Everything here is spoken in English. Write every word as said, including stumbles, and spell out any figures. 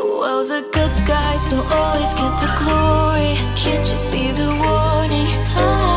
Well, the good guys don't always get the glory. Can't you see the warning signs?